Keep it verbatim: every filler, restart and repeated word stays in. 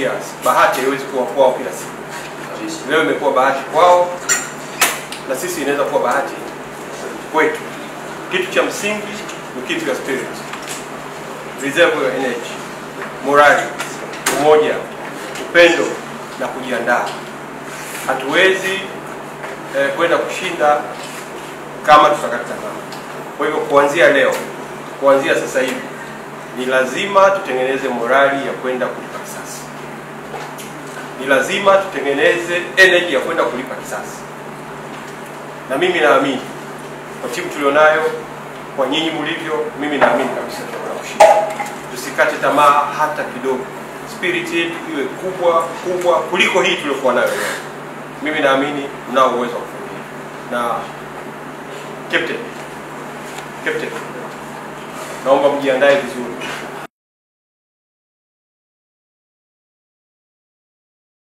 pia bahati haiwezi kuwa kwao kila siku. Leo imekuwa bahati kwao na sisi inaweza kuwa bahati kwetu. Kitu cha msingi ni kitu cha spirit, reserve your energy, morali, umoja, upendo na kujiandaa. Hatuwezi eh, kwenda kushinda kama tutakata tamaa. Kwa hivyo kuanzia leo, kuanzia sasa hivi ni lazima tutengeneze morali ya kwenda kulipa kisasi. Ni lazima tutengeneze energy ya kwenda kulipa kisasi. Na mimi naamini kwa timu tulionayo, kwa nyinyi mlivyo, mimi naamini kabisa tutaweza kushinda. Tusikate tamaa hata kidogo. Spirit yetu iwe kubwa kubwa kuliko hii tuliokuwa nayo leo. Mimi naamini mnao uwezo wa kufanya. Na captain, captain, naomba mjiandae vizuri.